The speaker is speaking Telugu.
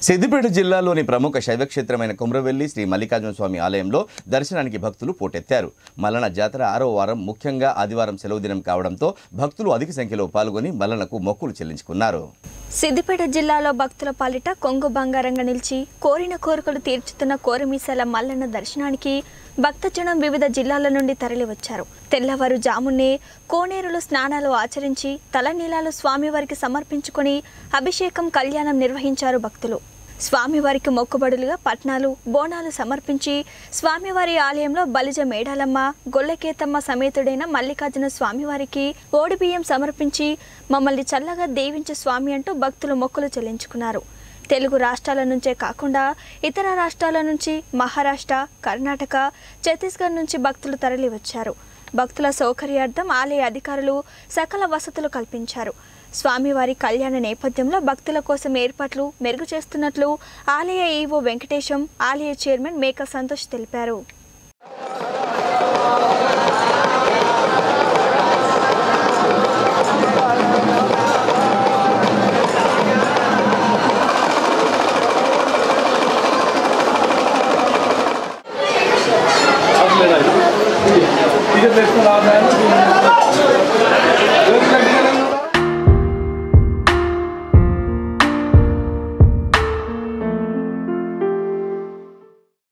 సిద్దిపేట జిల్లాలోని ప్రముఖ శైవక్షేత్రమైన కుమ్రవెల్లి శ్రీ మల్లికార్జున స్వామి ఆలయంలో దర్శనానికి భక్తులు పోటెత్తారు. మల్లన్న జాతర 6వ వారం, ముఖ్యంగా ఆదివారం సెలవు దినం కావడంతో భక్తులు అధిక సంఖ్యలో పాల్గొని మల్లన్నకు మొక్కులు చెల్లించుకున్నారు. సిద్దిపేట జిల్లాలో భక్తుల పాలిట కొంగు బంగారంగా నిలిచి కోరిన కోరికలు తీర్చుతున్న కోరిమీసాల మల్లన్న దర్శనానికి భక్తజనం వివిధ జిల్లాల నుండి తరలివచ్చారు. తెల్లవారుజామునే కోనేరులో స్నానాలు ఆచరించి తలనీలాలు స్వామివారికి సమర్పించుకొని అభిషేకం, కళ్యాణం నిర్వహించారు భక్తులు. స్వామివారికి మొక్కుబడులుగా పట్నాలు, బోనాలు సమర్పించి స్వామివారి ఆలయంలో బలిజ మేడాలమ్మ, గొల్లకేతమ్మ సమేతుడైన మల్లికార్జున స్వామివారికి ఓడిబియ్యం సమర్పించి మమ్మల్ని చల్లగా దీవించే స్వామి అంటూ భక్తులు మొక్కులు చెల్లించుకున్నారు. తెలుగు రాష్ట్రాల నుంచే కాకుండా ఇతర రాష్ట్రాల నుంచి మహారాష్ట్ర, కర్ణాటక, ఛత్తీస్గఢ్ నుంచి భక్తులు తరలి వచ్చారు. భక్తుల సౌకర్యార్థం ఆలయ అధికారులు సకల వసతులు కల్పించారు. స్వామివారి కళ్యాణ నేపథ్యంలో భక్తుల కోసం ఏర్పాట్లు మెరుగు చేస్తున్నట్లు ఆలయ ఈవో వెంకటేశం, ఆలయ చైర్మన్ మేక సంతోష్ తెలిపారు. Tidak